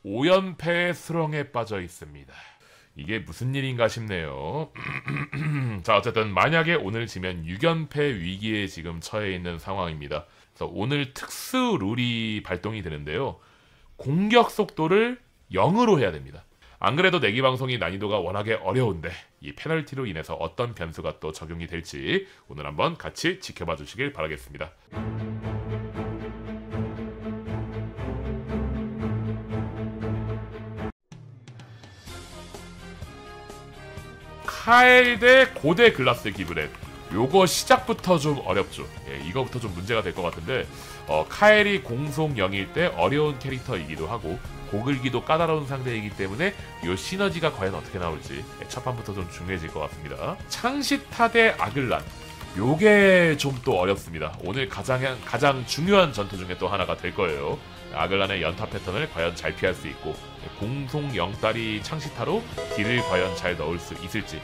5연패의 수렁에 빠져 있습니다. 이게 무슨 일인가 싶네요. 자, 어쨌든 만약에 오늘 지면 6연패 위기에 지금 처해 있는 상황입니다. 그래서 오늘 특수 룰이 발동이 되는데요. 공격 속도를 0으로 해야 됩니다. 안 그래도 내기 방송이 난이도가 워낙에 어려운데 이 페널티로 인해서 어떤 변수가 또 적용이 될지 오늘 한번 같이 지켜봐 주시길 바라겠습니다. 카엘 대 고대 글라스 기브렛. 요거 시작부터 좀 어렵죠. 예, 이거부터 좀 문제가 될 것 같은데 카엘이 공속 0일 때 어려운 캐릭터이기도 하고 고글기도 까다로운 상대이기 때문에 요 시너지가 과연 어떻게 나올지 첫 판부터 좀 중요해질 것 같습니다. 창시타 대 아글란. 요게 좀 또 어렵습니다. 오늘 가장 중요한 전투 중에 또 하나가 될 거예요. 아글란의 연타 패턴을 과연 잘 피할 수 있고 공속 0딸이 창시타로 딜을 과연 잘 넣을 수 있을지.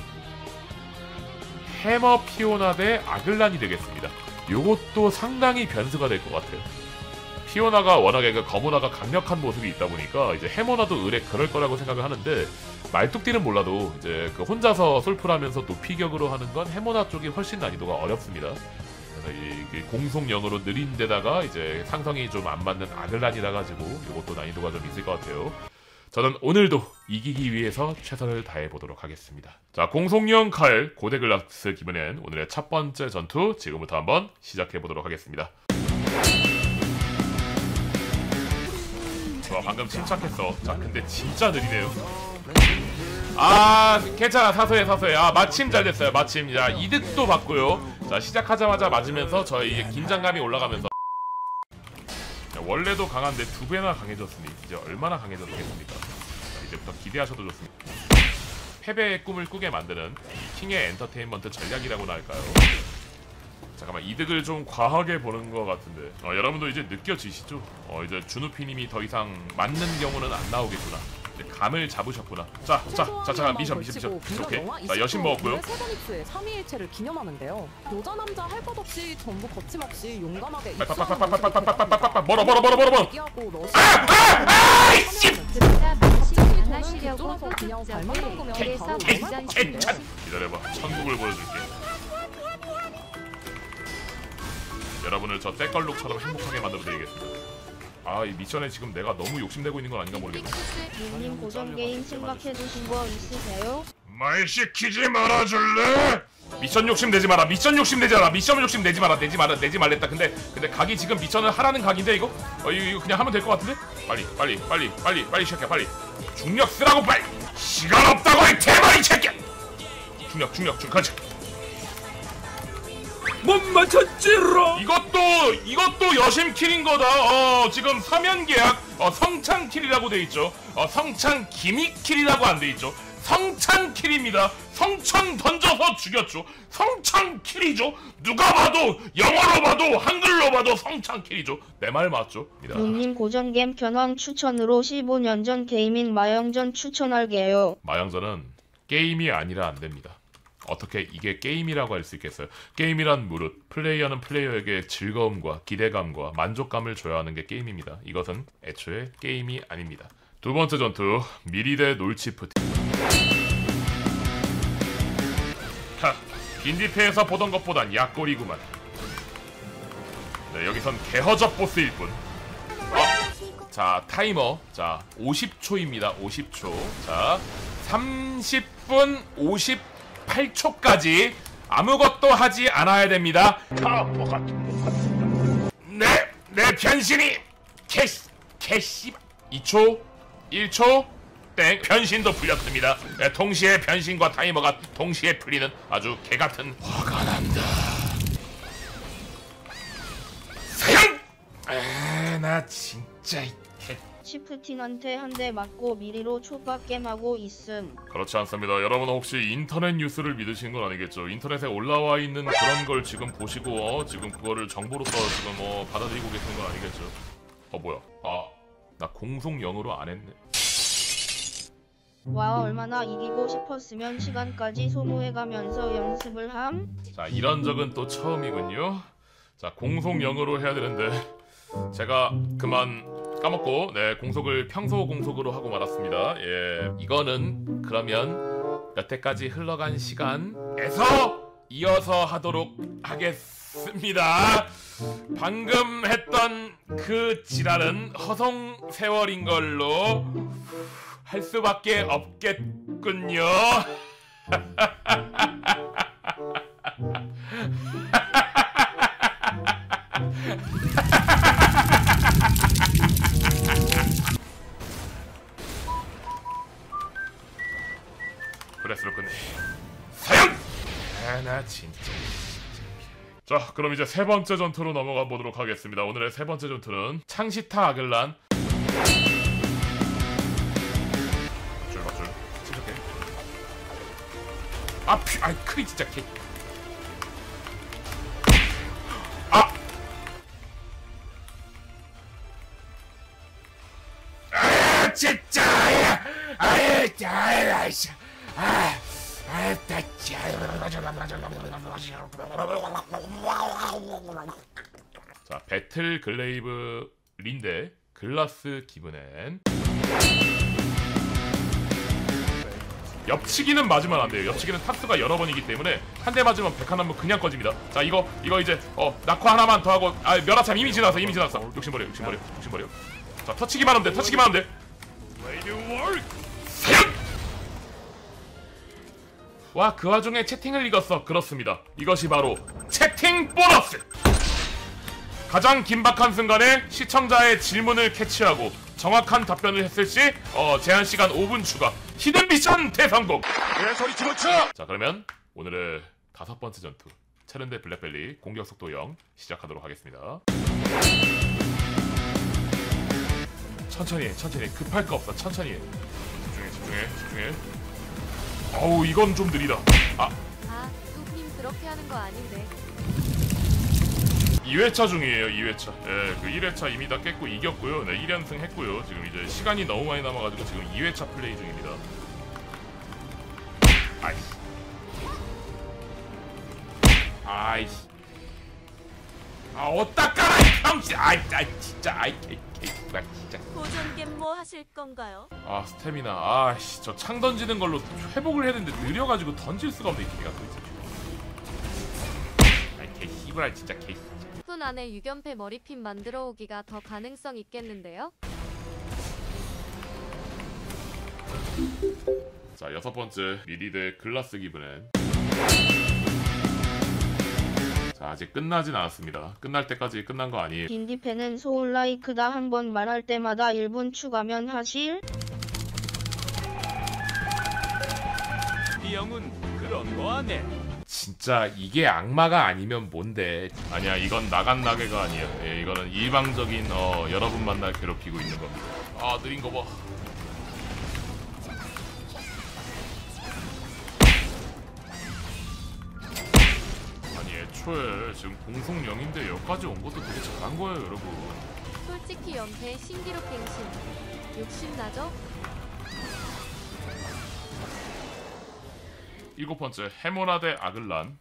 해머 피오나 대 아글란이 되겠습니다. 요것도 상당히 변수가 될 것 같아요. 피오나가 워낙에 그 거모나가 강력한 모습이 있다 보니까 이제 해머나도 의뢰 그럴 거라고 생각을 하는데 말뚝딜은 몰라도 이제 그 혼자서 솔플하면서 높이격으로 하는 건 해머나 쪽이 훨씬 난이도가 어렵습니다. 그래서 이 공속 0으로 느린 데다가 이제 상성이 좀 안 맞는 아글란이라 가지고 요것도 난이도가 좀 있을 것 같아요. 저는 오늘도 이기기 위해서 최선을 다해 보도록 하겠습니다. 자, 공속령 칼 고대 글라스 기브넷 오늘의 첫 번째 전투 지금부터 한번 시작해 보도록 하겠습니다. 좋아, 방금 침착했어. 자, 근데 진짜 느리네요. 아, 괜찮아. 사소해. 아, 마침 잘 됐어요. 마침. 자, 이득도 받고요. 자, 시작하자마자 맞으면서 저희 긴장감이 올라가면서 원래도 강한데 2배나 강해졌으니 이제 얼마나 강해졌겠습니까? 자, 이제부터 기대하셔도 좋습니다. 패배의 꿈을 꾸게 만드는 킹의 엔터테인먼트 전략이라고나 할까요? 잠깐만, 이득을 좀 과하게 보는 것 같은데 여러분도 이제 느껴지시죠? 이제 준우피님이 더 이상 맞는 경우는 안 나오겠구나. 이제 감을 잡으셨구나. 자, 미션. 오케이. 자, 여신 먹었고요. 세더닉스의 3위일체를 기념하는데요. 여자 남자 할 것 없이 전부 거침없이 용감하게 멀어. 기다려봐. 천국을 보여줄게. 여러분을 저 때걸룩처럼 행복하게 만들어드리겠습니다. 아, 이 미션에 지금 내가 너무 욕심내고 있는 건 아닌가 모르겠네. 님 고정 게임 생각해두신 거 있으세요? 말 시키지 말아줄래? 미션 욕심 내지 마라. 미션 욕심 내지 말랬다. 근데 각이 지금 미션을 하라는 각인데 이거? 이거 그냥 하면 될 것 같은데? 빨리 시작해. 빨리 중력 쓰라고. 빨리 시간 없다고 이 대머리 새끼야. 중력 그렇지. 못 맞췄지롱. 이것도 여심 킬인 거다. 지금 서면 계약 성창 킬이라고 돼 있죠. 성창 기믹 킬이라고 안 돼 있죠. 성창 킬입니다. 성창 던져서 죽였죠. 성창 킬이죠. 누가 봐도 영어로 봐도 한글로 봐도 성창 킬이죠. 내 말 맞죠? 님 고정 게임 견왕 추천으로 15년 전 게이밍 마영전 추천할게요. 마영전은 게임이 아니라 안 됩니다. 어떻게 이게 게임이라고 할 수 있겠어요? 게임이란 무릇 플레이어는 플레이어에게 즐거움과 기대감과 만족감을 줘야 하는 게 게임입니다. 이것은 애초에 게임이 아닙니다. 두 번째 전투 미리 대 놀치프티. 빈디페에서 보던 것보단 약골이구만. 네, 여기선 개허접 보스일 뿐. 자, 타이머. 자, 50초입니다. 50초. 자, 30분 58초까지 아무것도 하지 않아야 됩니다. 내 변신이 캐시 2초 1초 땡. 변신도 풀렸습니다. 네, 동시에 변신과 타이머가 동시에 풀리는 아주 개같은 화가 난다. 사양! 나 진짜 치프틴한테 한 대 맞고 미리로 초밥 게임하고 있음. 그렇지 않습니다. 여러분은 혹시 인터넷 뉴스를 믿으시는 건 아니겠죠? 인터넷에 올라와 있는 그런 걸 지금 보시고 지금 그거를 정보로서 지금 받아들이고 계시는 건 아니겠죠? 뭐야? 나 공속 0으로 안 했네. 와, 얼마나 이기고 싶었으면 시간까지 소모해가면서 연습을 함? 자, 이런 적은 또 처음이군요. 자, 공속 0으로 해야 되는데 제가 그만 까먹고 네 공속을 평소 공속으로 하고 말았습니다. 예, 이거는 그러면 여태까지 흘러간 시간에서 이어서 하도록 하겠습니다. 방금 했던 그 지랄은 허송 세월인 걸로 할 수밖에 없겠군요. 그랬을거네. 사연! 나 진짜. 자, 그럼 이제 세 번째 전투로 넘어가 보도록 하겠습니다. 오늘의 세 번째 전투는 창시타 아글란. 맞줄. 침착해. 아이 크리 진짜 개. 진짜. 자, 배틀 글레이브 린데 글라스 기브넨. 옆치기는 맞으면 안 돼요. 옆치기는 탑수가 여러 번이기 때문에 한 대 맞으면 백한 한번 그냥 꺼집니다. 자, 이거 이제 낙화 하나만 더 하고 멸하참 이미 지났어. 욕심버려. 자, 터치기만 하면 돼. 와, 그 와중에 채팅을 읽었어. 그렇습니다. 이것이 바로 채팅 보너스! 가장 긴박한 순간에 시청자의 질문을 캐치하고 정확한 답변을 했을 시 제한시간 5분 추가 히든 미션 대성공! 소리 집어쳐! 자, 그러면 오늘의 다섯 번째 전투 체른 대 블랙벨리 공격 속도 0 시작하도록 하겠습니다. 천천히 해. 급할 거 없어. 천천히 해. 집중해. 어우, 이건 좀 느리다. 뚝님 그렇게 하는 거 아닌데. 2회차 중이에요. 2회차. 예, 그 1회차 이미 다 깼고 이겼고요. 네, 1연승 했고요. 지금 이제 시간이 너무 많이 남아가지고 지금 2회차 플레이 중입니다. 아이씨. 어따까라 형씨. 진짜. 진짜. 고전 게임 뭐 하실 건가요? 스태미나. 저 창 던지는 걸로 회복을 해야 되는데 느려가지고 던질 수가 없네. 이 개가 또 있어. 개 씨발 진짜 개. 푼 안에 유견패 머리핀 만들어 오기가 더 가능성 있겠는데요? 자, 여섯 번째 미리드 글라스 기브넨. 자, 아직 끝나진 않았습니다. 끝날 때까지 끝난 거 아니에요. 빈디팬은 소울라이크다 한번 말할 때마다 1분 추가면 하실? 이 형은 그런 거 안 해. 진짜 이게 악마가 아니면 뭔데? 아니야, 이건 나간 나게가 아니야. 예, 이거는 일방적인 여러분만 날 괴롭히고 있는 겁니다. 느린 거 봐. 애초에 지금 공속 0인데 여기까지 온 것도 되게 잘한 거예요, 여러분. 솔직히 연패 신기록 갱신. 욕심나죠? 일곱 번째 해모나 대 아글란.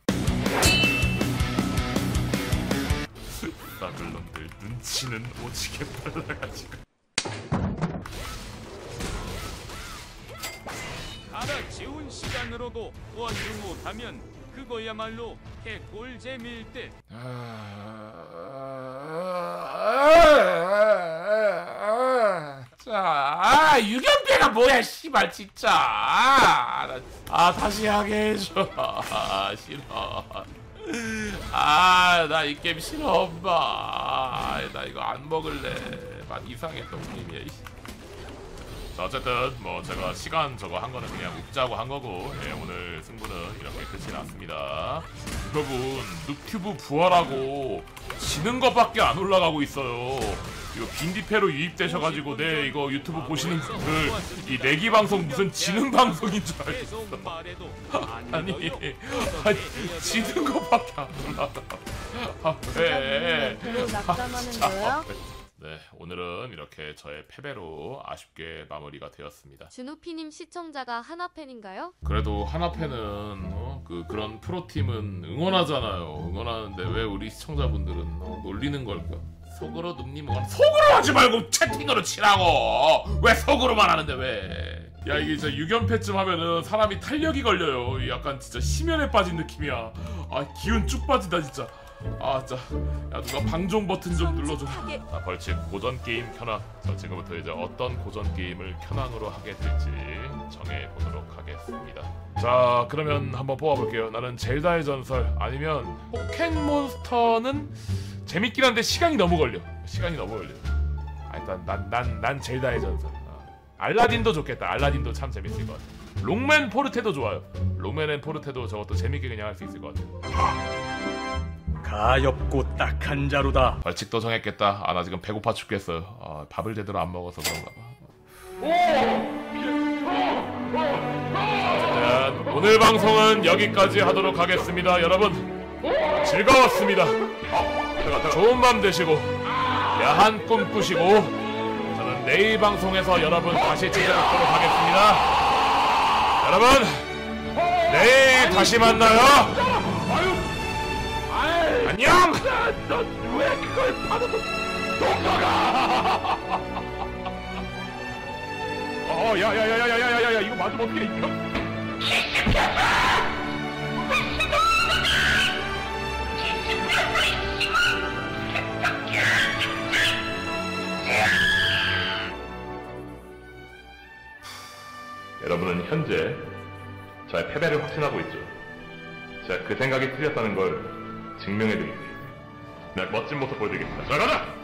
아글란들 눈치는 오지게 빨라가지고. 알아채운 시간으로도 원중 못하면 그거야말로 개꿀잼일 듯. 자, 유견배가 뭐야, 씨발 진짜. 다시 하게 해줘. 싫어. 나 이 게임 싫어, 엄마. 나 이거 안 먹을래. 맛 이상해, 똥님이야. 자, 어쨌든 뭐 제가 시간 저거 한 거는 그냥 웃자고 한 거고, 예, 오늘 승부는 이렇게 끝이 났습니다. 여러분, 눕튜브 부활하고 지는 것밖에 안 올라가고 있어요. 이거 빈디패로 유입되셔가지고 이거 유튜브 보시는 분들 이 내기 방송 무슨 지능 방송인 줄 알겠어. 아니 지는 것밖에 안 올라가. 왜? 낙담하는 거야? 네, 오늘은 이렇게 저의 패배로 아쉽게 마무리가 되었습니다. 준우피님 시청자가 하나팬인가요? 그래도 하나팬은 그런 프로팀은 응원하잖아요. 응원하는데 왜 우리 시청자분들은 놀리는 걸까? 속으로 눕니 뭐가 속으로 하지 말고 채팅으로 치라고. 왜 속으로만 하는데 왜? 야 이게 진짜 6연패쯤 하면은 사람이 탄력이 걸려요. 약간 진짜 심연에 빠진 느낌이야. 아 기운 쭉 빠진다 진짜. 아 진짜 야 누가 방종 버튼 좀 눌러줘. 자 벌칙 고전 게임 켜놔. 자 지금부터 이제 어떤 고전 게임을 켜낭으로 하게 될지 정해보도록 하겠습니다. 자 그러면 한번 뽑아볼게요. 나는 젤다의 전설 아니면 포켓몬스터는 재밌긴 한데 시간이 너무 걸려. 아 일단 난 젤다의 전설. 알라딘도 좋겠다. 알라딘도 참 재밌을 것 같아. 롱맨 포르테도 좋아요. 롱맨 앤 포르테도 저것도 재밌게 그냥 할 수 있을 것 같아. 가엾고 딱한 자루다. 벌칙도 정했겠다. 아 나 지금 배고파 죽겠어요. 아, 밥을 제대로 안 먹어서 그런가 봐. 어쨌든 오늘 방송은 여기까지 하도록 하겠습니다. 여러분 즐거웠습니다. 좋은 밤 되시고 야한 꿈 꾸시고 저는 내일 방송에서 여러분 다시 찾아뵙도록 하겠습니다. 여러분 내일 다시 만나요. 안녕! 왜 그걸 받아도 동서가! 야야야야야야야야 이거 맞으면 어떡해 이거? 여러분은 현재 저의 패배를 확신하고 있죠. 제가 그 생각이 틀렸다는 걸 증명해드리겠습니다. 네, 멋진 모습 보여드리겠습니다. 자, 가자!